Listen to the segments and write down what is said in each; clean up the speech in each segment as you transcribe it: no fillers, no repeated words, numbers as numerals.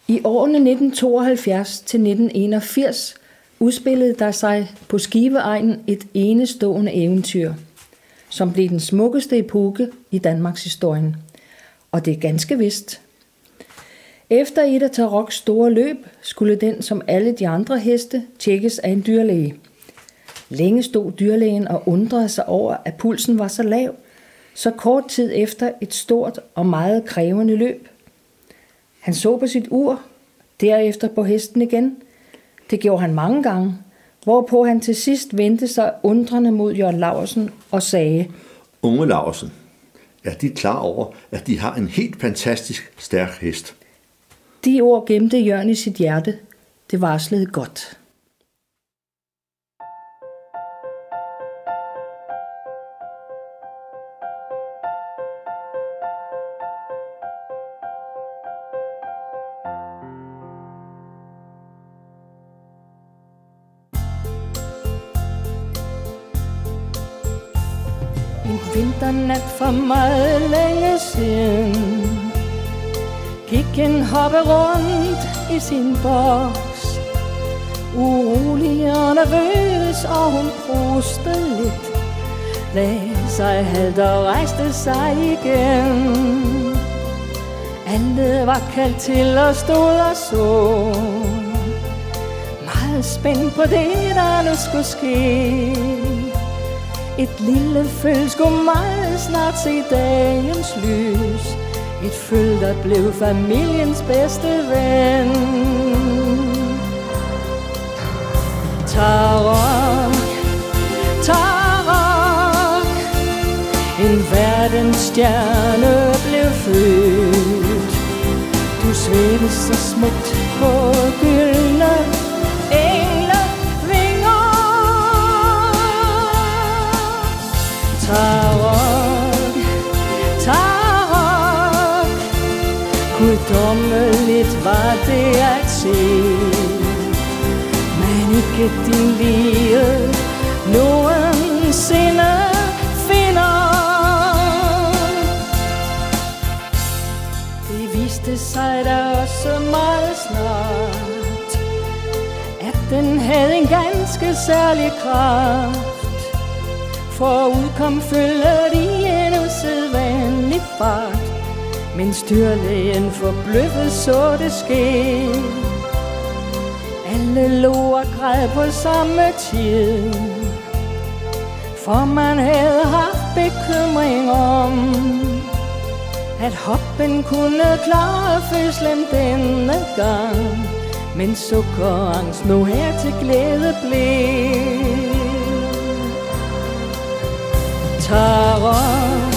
I årene 1972 til 1981 udspillede der sig på Skiveegnen et enestående eventyr, som blev den smukkeste epoke i Danmarks historien. Og det er ganske vist. Efter et af Taroks store løb skulle den som alle de andre heste tjekkes af en dyrlæge. Længe stod dyrlægen og undrede sig over, at pulsen var så lav, så kort tid efter et stort og meget krævende løb. Han så på sit ur, derefter på hesten igen. Det gjorde han mange gange, hvorpå han til sidst vendte sig undrende mod Jørgen Laursen og sagde: Unge Laursen, er de klar over, at de har en helt fantastisk stærk hest? De ord gemte Jørgen i sit hjerte. Det varslede godt. En vinternat for meget længe siden gik en hoppe rundt i sin boks, urolig og nervøs, og hun prostede lidt, lagde sig halvt og rejste sig igen. Alle var kaldt til og stod og så, meget spændt på det, der nu skulle ske. Et lille føl skulle meget snart se dagens lys, et føl, der blev familiens bedste ven. Tarok, Tarok, en verdensstjerne blev født. Du svævede så smukt på gyldne englevinger. Tarok, Tarok, guddommeligt var det at se, men ikke din lige nogensinde finder. Det viste sig da også meget snart, at den havde en ganske særlig kraft. For udkom følger i en usædvanlig fart, mens dyrlægen forbløffet så det ske. Alle lå og græd på samme tid, for man havde haft bekymring om, at hoppen kunne klare fødslen denne gang, men sukkerangst nu her til glæde blev. Tarok,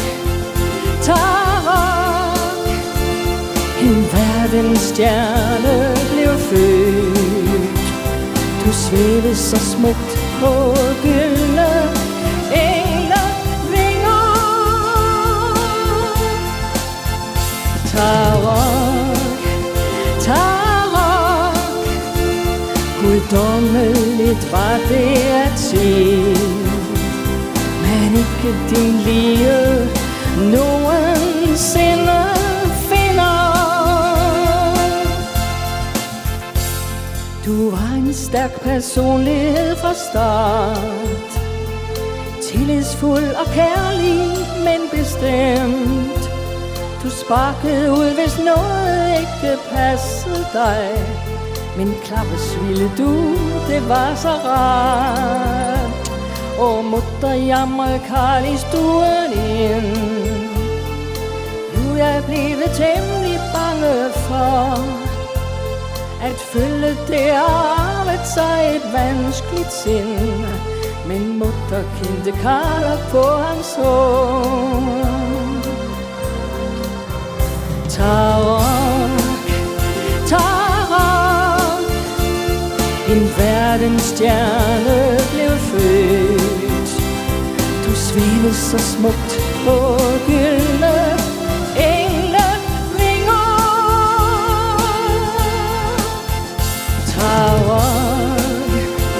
Tarok, en verdensstjerne blev født. Du svævede så smukt på gyldne englevinger. Tarok, Tarok, guddommeligt var det at se, men ikke din lige nogensinde finder. Du var en stærk personlighed fra start, tillidsfuld og kærlig, men bestemt. Du sparkede ud, hvis noget ikke passede dig, men klappes ville du, det var så rart. Og mutter jamrede Karl i stuen ind. Nu er jeg blevet temmelig bange for at følge det har arvet sig et vanskeligt sind. Men mutter kendte Karl på hans hår. Tarok, Tarok, en verdensstjerne blev født. Du svævede så smukt på gyldne englevinger. Tarok,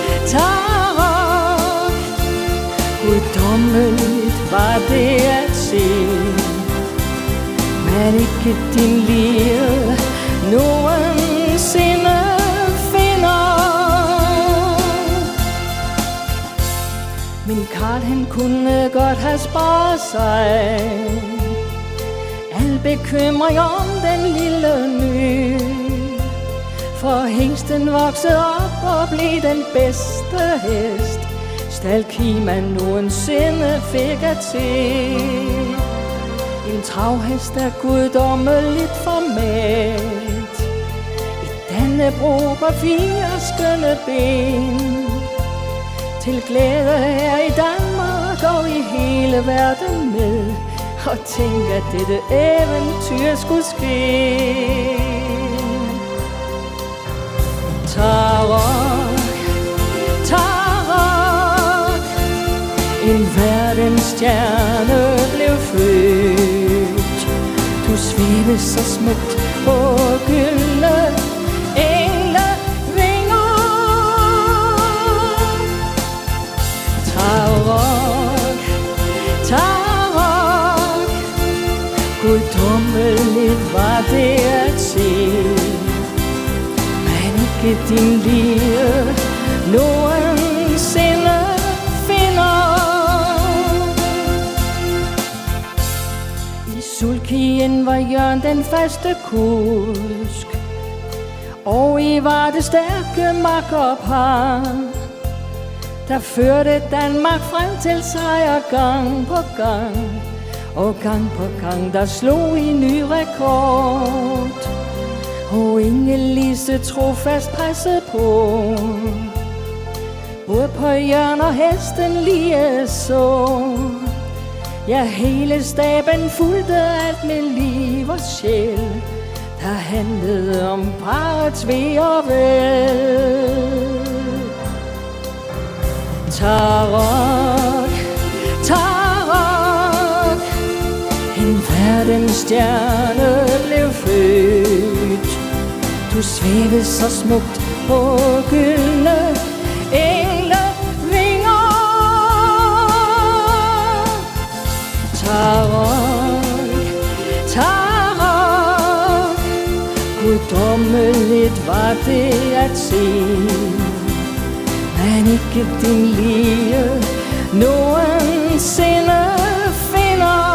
Tarok, guddommeligt var det at se, men ikke din lige nogen nogensinde finder. Men Karl han kunne godt have sparet sig al bekymring om den lille ny, for hingsten voksede op og blev den bedste hest staldkima nogensinde fik at se. En travhest er guddommeligt format, et Dannebrog på 4 skønne ben, til glæde her i Danmark og i hele verden med, og tænk at dette eventyr skulle ske. Tarok, Tarok, en verdensstjerne blev født. Du svævede så smukt på gyldne englevinger. Tarok, Tarok, guddommeligt var det at se. Ikke din lige nogensinde finder. I sulkien var Jørgen den faste kusk, og I var det stærke makkerpar, der førte Danmark frem til sejr gang på gang, og gang på gang der slog I ny rekord. Og Inge-Lise trofast passede på, både på Jørgen og hesten lige så. Ja, hele staben fulgte alt med liv og sjæl, der handlede om parrets ve og vel. Tarok, Tarok, en verdensstjerne blev født. Du svævede så smukt på gyldne englevinger. Tarok, Tarok, guddommeligt var det at se, men ikke din lige nogensinde finder.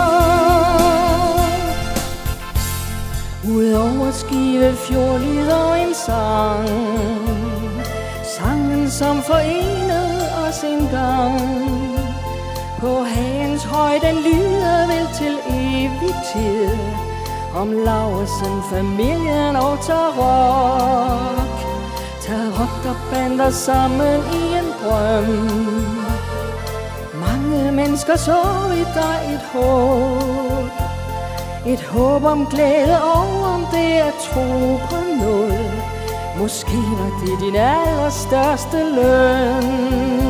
Udover Skive Fjord lyder en sang, sangen som forenede os engang. På hagens høj den lyder vel til evig tid, om Laursen, familien og Tarok. Tarok der bander sammen i en drøm. Mange mennesker så i dig et håb, et håb om glæde og om det at tro på noget. Måske var det din allerstørste løn.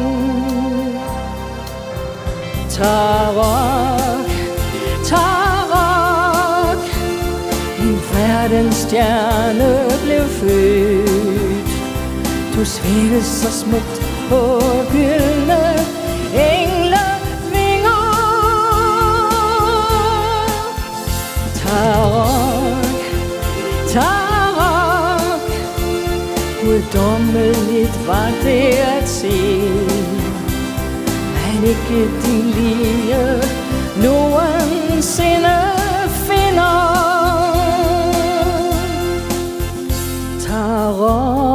Tarok, Tarok, en verdensstjerne blev født. Du svævede så smukt på gyldne englevinger. Tarok, Tarok, guddommeligt var det at se, men ikke din lige nogensinde finder. Tarok.